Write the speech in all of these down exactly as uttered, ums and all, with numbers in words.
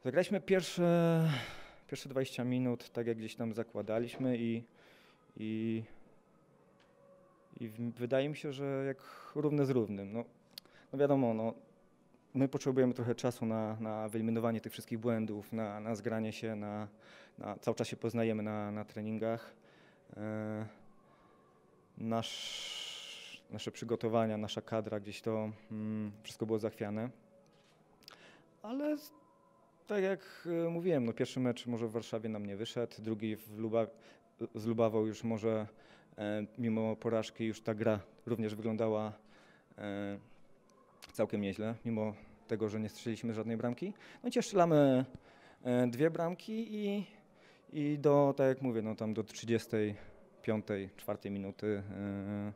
Zagraliśmy pierwsze, pierwsze dwadzieścia minut, tak jak gdzieś tam zakładaliśmy i, i, i wydaje mi się, że jak równe z równym. No, no wiadomo, no, my potrzebujemy trochę czasu na, na wyeliminowanie tych wszystkich błędów, na, na zgranie się, na, na, cały czas się poznajemy na, na treningach. E, nasz, nasze przygotowania, nasza kadra, gdzieś to mm, wszystko było zachwiane. Ale tak jak mówiłem, no pierwszy mecz może w Warszawie nam nie wyszedł, drugi w Luba, z Lubawą już może e, mimo porażki już ta gra również wyglądała e, całkiem nieźle, mimo tego, że nie strzeliliśmy żadnej bramki. No i dzisiaj strzelamy e, dwie bramki i, i do, tak jak mówię, no tam do trzydziestej piątej, czwartej minuty e,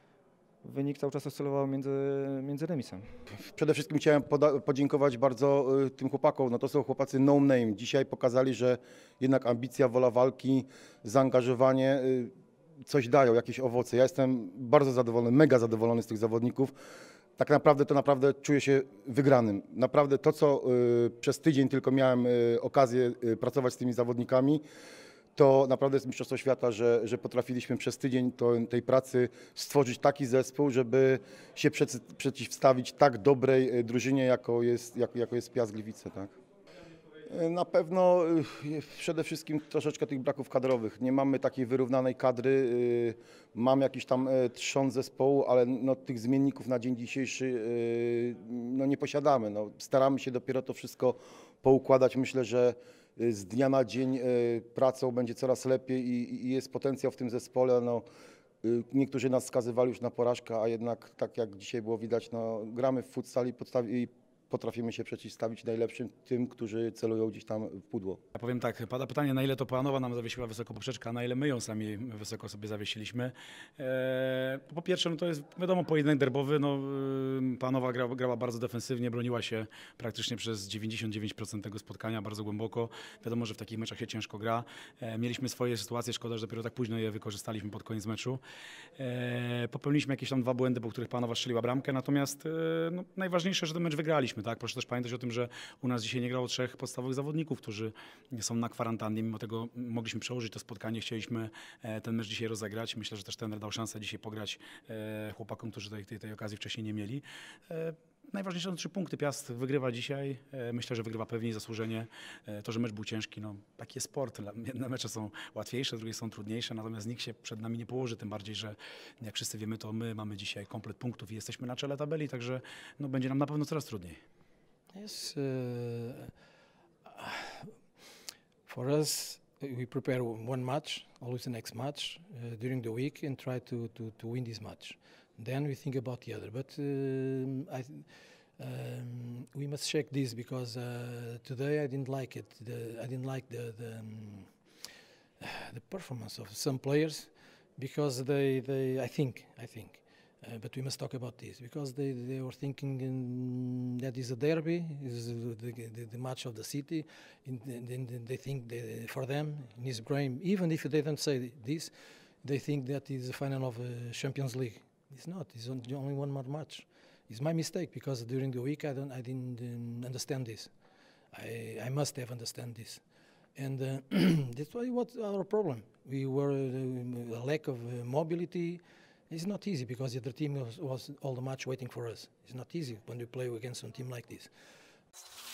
wynik cały czas oscylował między, między remisem. Przede wszystkim chciałem podziękować bardzo y, tym chłopakom. No to są chłopacy no name. Dzisiaj pokazali, że jednak ambicja, wola walki, zaangażowanie y, coś dają, jakieś owoce. Ja jestem bardzo zadowolony, mega zadowolony z tych zawodników. Tak naprawdę to naprawdę czuję się wygranym. Naprawdę to, co y, przez tydzień tylko miałem y, okazję y, pracować z tymi zawodnikami, to naprawdę jest mistrzostwo świata, że, że potrafiliśmy przez tydzień to, tej pracy stworzyć taki zespół, żeby się przeci, przeciwstawić tak dobrej drużynie, jako jest, jak, jako jest Piast Gliwice. Tak? Na pewno przede wszystkim troszeczkę tych braków kadrowych. Nie mamy takiej wyrównanej kadry, mam jakiś tam trząs zespołu, ale no, tych zmienników na dzień dzisiejszy no, nie posiadamy. No, staramy się dopiero to wszystko poukładać. Myślę, że z dnia na dzień pracą będzie coraz lepiej i, i jest potencjał w tym zespole. No, niektórzy nas skazywali już na porażkę, a jednak tak jak dzisiaj było widać, no, gramy w futsal i, i potrafimy się przeciwstawić najlepszym tym, którzy celują gdzieś tam w pudło. Ja powiem tak, pada pytanie, na ile to Planowa nam zawiesiła wysoko poprzeczkę, a na ile my ją sami wysoko sobie zawiesiliśmy. Eee, po pierwsze, no to jest wiadomo pojedynek derbowy, no, Planowa grała, grała bardzo defensywnie, broniła się praktycznie przez dziewięćdziesiąt dziewięć procent tego spotkania, bardzo głęboko. Wiadomo, że w takich meczach się ciężko gra. Eee, mieliśmy swoje sytuacje, szkoda, że dopiero tak późno je wykorzystaliśmy pod koniec meczu. Eee, popełniliśmy jakieś tam dwa błędy, po których Planowa strzeliła bramkę, natomiast e, no, najważniejsze, że ten mecz wygraliśmy. Tak? Proszę też pamiętać o tym, że u nas dzisiaj nie grało trzech podstawowych zawodników, którzy są na kwarantannie. Mimo tego mogliśmy przełożyć to spotkanie, chcieliśmy ten mecz dzisiaj rozegrać. Myślę, że też trener dał szansę dzisiaj pograć chłopakom, którzy tej, tej, tej okazji wcześniej nie mieli. Najważniejsze są trzy punkty. Piast wygrywa dzisiaj. Myślę, że wygrywa pewnie i zasłużenie. To, że mecz był ciężki, no taki jest sport. Jedne mecze są łatwiejsze, drugie są trudniejsze, natomiast nikt się przed nami nie położy, tym bardziej, że jak wszyscy wiemy, to my mamy dzisiaj komplet punktów i jesteśmy na czele tabeli, także no, będzie nam na pewno coraz trudniej. Yes, uh, for us, we prepare one match, always the next match uh, during the week, and try to, to, to win this match. Then we think about the other. But uh, I, um, we must check this because uh, today I didn't like it. The, I didn't like the the, um, the performance of some players because they, they I think I think. Uh, but we must talk about this because they, they were thinking in, that is a derby, is the, the, the match of the city. And then they think they, for them in his brain, even if they don't say this, they think that is the final of the Champions League. It's not. It's only one more match. It's my mistake because during the week I don't, I didn't um, understand this. I, I must have understand this, and uh, that's why what's our problem. We were uh, a lack of uh, mobility. It's not easy because the other team was, was all the match waiting for us. It's not easy when we play against a team like this.